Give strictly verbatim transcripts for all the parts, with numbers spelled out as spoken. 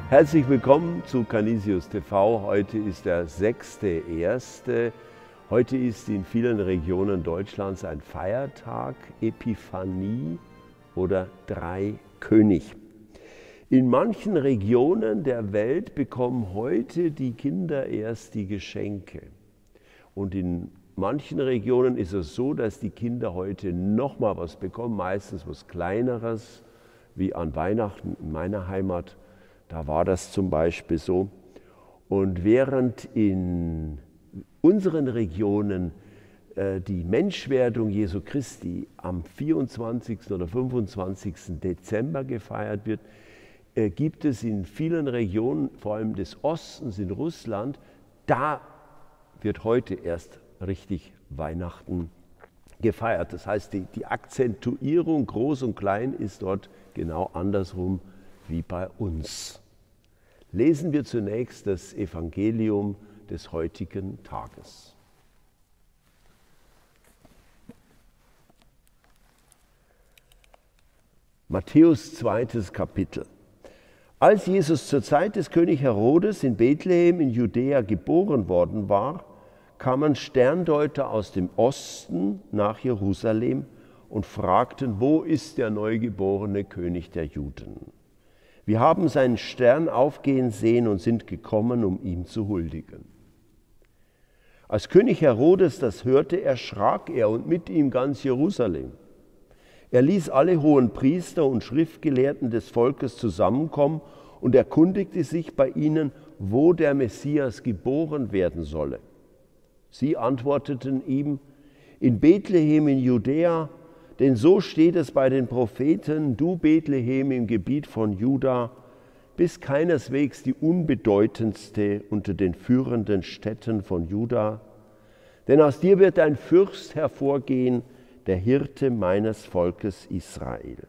Herzlich willkommen zu Canisius T V. Heute ist der sechste erste Heute ist in vielen Regionen Deutschlands ein Feiertag, Epiphanie oder Dreikönig. In manchen Regionen der Welt bekommen heute die Kinder erst die Geschenke. Und in manchen Regionen ist es so, dass die Kinder heute noch mal was bekommen, meistens was Kleineres, wie an Weihnachten in meiner Heimat. Da war das zum Beispiel so. Und während in unseren Regionen äh, die Menschwerdung Jesu Christi am vierundzwanzigsten oder fünfundzwanzigsten Dezember gefeiert wird, äh, gibt es in vielen Regionen, vor allem des Ostens in Russland, da wird heute erst richtig Weihnachten gefeiert. Das heißt, die, die Akzentuierung groß und klein ist dort genau andersrum wie bei uns. Lesen wir zunächst das Evangelium des heutigen Tages. Matthäus zweites Kapitel. Als Jesus zur Zeit des König Herodes in Bethlehem in Judäa geboren worden war, kamen Sterndeuter aus dem Osten nach Jerusalem und fragten, wo ist der neugeborene König der Juden? Wir haben seinen Stern aufgehen sehen und sind gekommen, um ihm zu huldigen. Als König Herodes das hörte, erschrak er und mit ihm ganz Jerusalem. Er ließ alle hohen Priester und Schriftgelehrten des Volkes zusammenkommen und erkundigte sich bei ihnen, wo der Messias geboren werden solle. Sie antworteten ihm, in Bethlehem in Judäa, denn so steht es bei den Propheten, du Bethlehem im Gebiet von Juda, bist keineswegs die unbedeutendste unter den führenden Städten von Juda, denn aus dir wird ein Fürst hervorgehen, der Hirte meines Volkes Israel.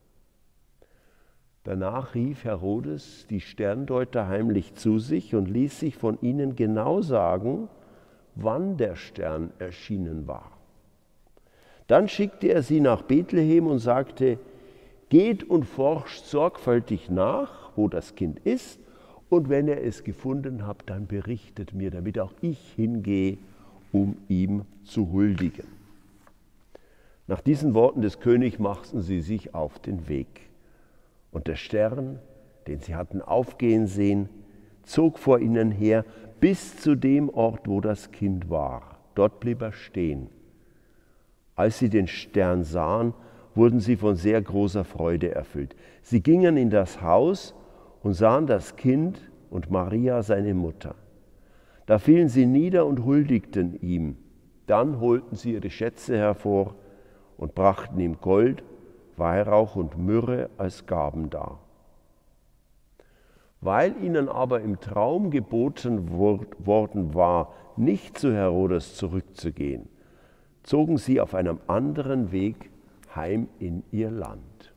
Danach rief Herodes die Sterndeuter heimlich zu sich und ließ sich von ihnen genau sagen, wann der Stern erschienen war. Dann schickte er sie nach Bethlehem und sagte, geht und forscht sorgfältig nach, wo das Kind ist, und wenn ihr es gefunden habt, dann berichtet mir, damit auch ich hingehe, um ihm zu huldigen. Nach diesen Worten des Königs machten sie sich auf den Weg. Und der Stern, den sie hatten aufgehen sehen, zog vor ihnen her bis zu dem Ort, wo das Kind war. Dort blieb er stehen. Als sie den Stern sahen, wurden sie von sehr großer Freude erfüllt. Sie gingen in das Haus und sahen das Kind und Maria, seine Mutter. Da fielen sie nieder und huldigten ihm. Dann holten sie ihre Schätze hervor und brachten ihm Gold, Weihrauch und Myrrhe als Gaben dar. Weil ihnen aber im Traum geboten worden war, nicht zu Herodes zurückzugehen, zogen sie auf einem anderen Weg heim in ihr Land.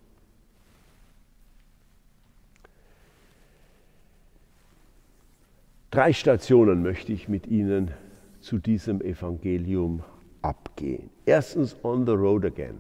Drei Stationen möchte ich mit Ihnen zu diesem Evangelium abgehen. Erstens, on the road again.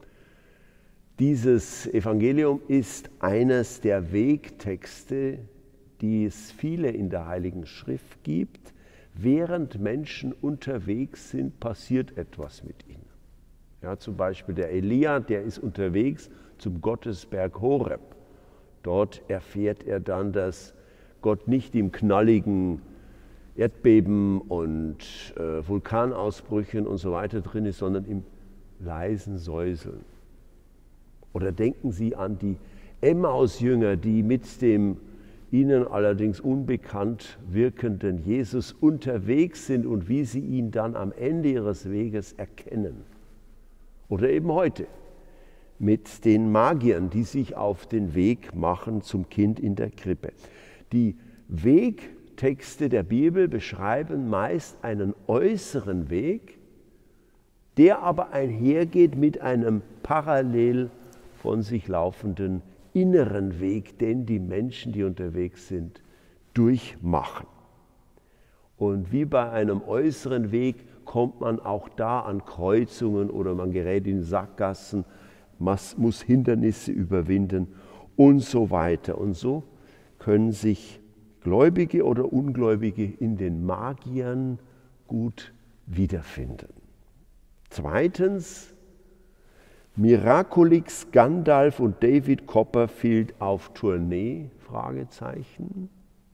Dieses Evangelium ist eines der Wegtexte, die es viele in der Heiligen Schrift gibt. Während Menschen unterwegs sind, passiert etwas mit ihnen. Ja, zum Beispiel der Elia, der ist unterwegs zum Gottesberg Horeb. Dort erfährt er dann, dass Gott nicht im knalligen Erdbeben und äh, Vulkanausbrüchen und so weiter drin ist, sondern im leisen Säuseln. Oder denken Sie an die Emmaus-Jünger, die mit dem ihnen allerdings unbekannt wirkenden Jesus unterwegs sind und wie sie ihn dann am Ende ihres Weges erkennen. Oder eben heute mit den Magiern, die sich auf den Weg machen zum Kind in der Krippe. Die Wegtexte der Bibel beschreiben meist einen äußeren Weg, der aber einhergeht mit einem parallel von sich laufenden inneren Weg, den die Menschen, die unterwegs sind, durchmachen. Und wie bei einem äußeren Weg kommt man auch da an Kreuzungen oder man gerät in Sackgassen, man muss Hindernisse überwinden und so weiter. Und so können sich Gläubige oder Ungläubige in den Magiern gut wiederfinden. Zweitens, Miraculix, Gandalf und David Copperfield auf Tournee? Fragezeichen.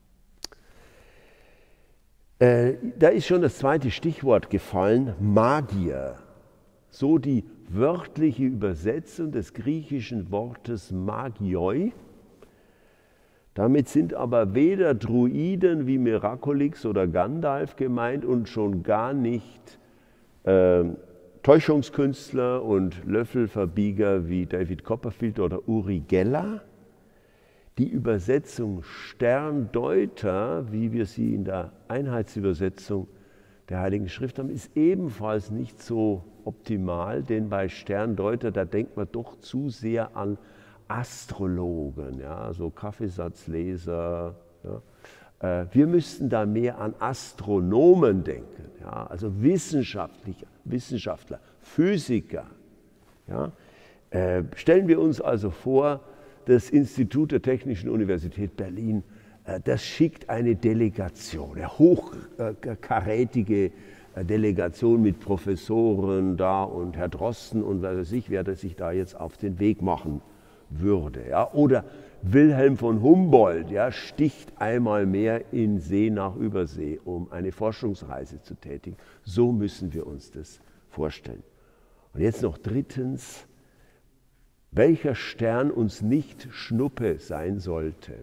Äh, da ist schon das zweite Stichwort gefallen, Magier. So die wörtliche Übersetzung des griechischen Wortes Magioi. Damit sind aber weder Druiden wie Miraculix oder Gandalf gemeint und schon gar nicht äh, Täuschungskünstler und Löffelverbieger wie David Copperfield oder Uri Geller. Die Übersetzung Sterndeuter, wie wir sie in der Einheitsübersetzung der Heiligen Schrift haben, ist ebenfalls nicht so optimal, denn bei Sterndeuter, da denkt man doch zu sehr an Astrologen, ja, so Kaffeesatzleser. Ja. Wir müssten da mehr an Astronomen denken, ja, also wissenschaftlicher, Wissenschaftler, Physiker. Ja. Äh, stellen wir uns also vor, das Institut der Technischen Universität Berlin, äh, das schickt eine Delegation, eine hochkarätige äh, Delegation mit Professoren da und Herr Drosten und was weiß ich, wer das sich da jetzt auf den Weg machen würde. Ja. Oder Wilhelm von Humboldt, ja, sticht einmal mehr in See nach Übersee, um eine Forschungsreise zu tätigen. So müssen wir uns das vorstellen. Und jetzt noch drittens, welcher Stern uns nicht Schnuppe sein sollte.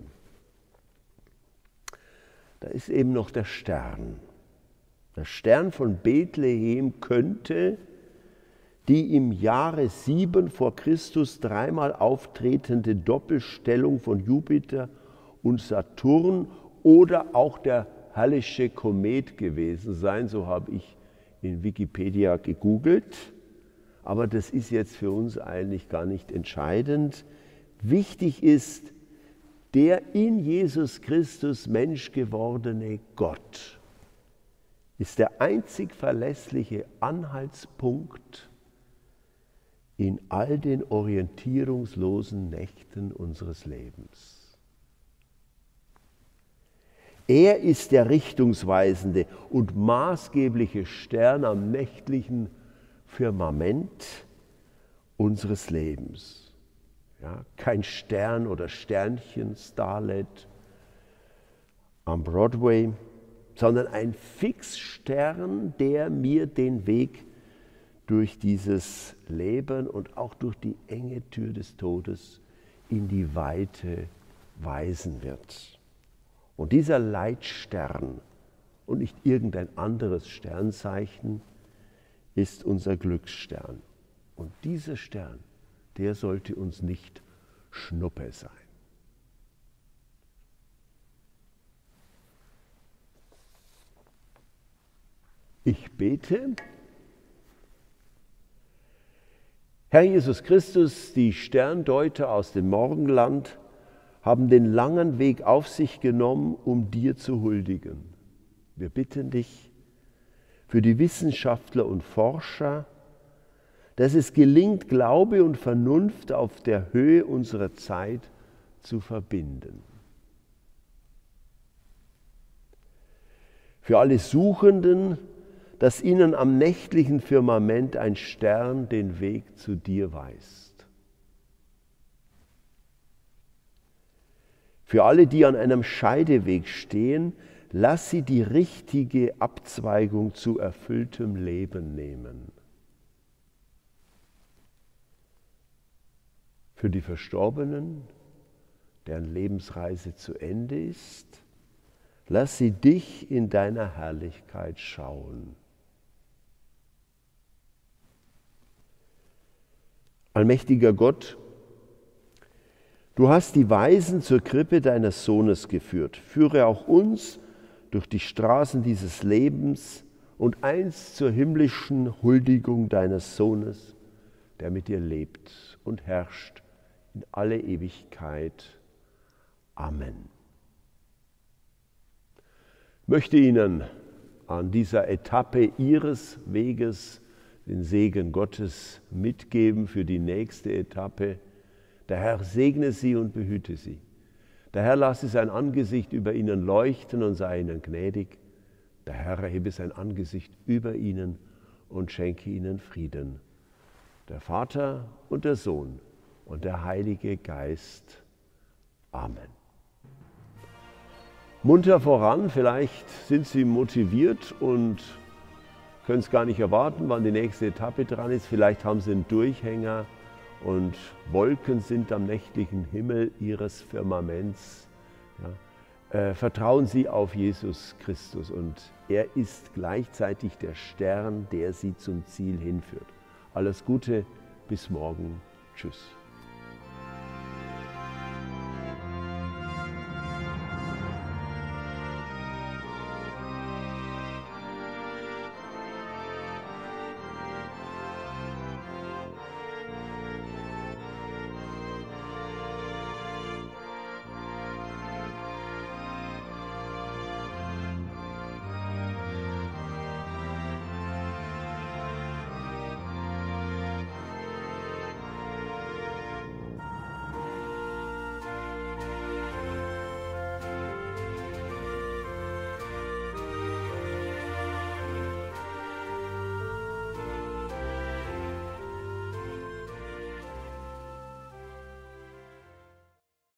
Da ist eben noch der Stern. Der Stern von Bethlehem könnte die im Jahre sieben vor Christus dreimal auftretende Doppelstellung von Jupiter und Saturn oder auch der Hallische Komet gewesen sein. So habe ich in Wikipedia gegoogelt. Aber das ist jetzt für uns eigentlich gar nicht entscheidend. Wichtig ist, der in Jesus Christus Mensch gewordene Gott ist der einzig verlässliche Anhaltspunkt in all den orientierungslosen Nächten unseres Lebens. Er ist der richtungsweisende und maßgebliche Stern am nächtlichen Firmament unseres Lebens. Ja, kein Stern oder Sternchen, Starlet am Broadway, sondern ein Fixstern, der mir den Weg durch dieses Leben und auch durch die enge Tür des Todes in die Weite weisen wird. Und dieser Leitstern und nicht irgendein anderes Sternzeichen ist unser Glücksstern. Und dieser Stern, der sollte uns nicht Schnuppe sein. Ich bete. Herr Jesus Christus, die Sterndeuter aus dem Morgenland haben den langen Weg auf sich genommen, um dir zu huldigen. Wir bitten dich für die Wissenschaftler und Forscher, dass es gelingt, Glaube und Vernunft auf der Höhe unserer Zeit zu verbinden. Für alle Suchenden, dass ihnen am nächtlichen Firmament ein Stern den Weg zu dir weist. Für alle, die an einem Scheideweg stehen, lass sie die richtige Abzweigung zu erfülltem Leben nehmen. Für die Verstorbenen, deren Lebensreise zu Ende ist, lass sie dich in deiner Herrlichkeit schauen. Allmächtiger Gott, du hast die Weisen zur Krippe deines Sohnes geführt. Führe auch uns durch die Straßen dieses Lebens und einst zur himmlischen Huldigung deines Sohnes, der mit dir lebt und herrscht in alle Ewigkeit. Amen. Ich möchte Ihnen an dieser Etappe Ihres Weges den Segen Gottes mitgeben für die nächste Etappe. Der Herr segne Sie und behüte Sie. Der Herr lasse sein Angesicht über ihnen leuchten und sei ihnen gnädig. Der Herr erhebe sein Angesicht über ihnen und schenke ihnen Frieden. Der Vater und der Sohn und der Heilige Geist. Amen. Munter voran, vielleicht sind Sie motiviert und können es gar nicht erwarten, wann die nächste Etappe dran ist. Vielleicht haben Sie einen Durchhänger und Wolken sind am nächtlichen Himmel Ihres Firmaments. Ja. Äh, vertrauen Sie auf Jesus Christus und er ist gleichzeitig der Stern, der Sie zum Ziel hinführt. Alles Gute, bis morgen. Tschüss.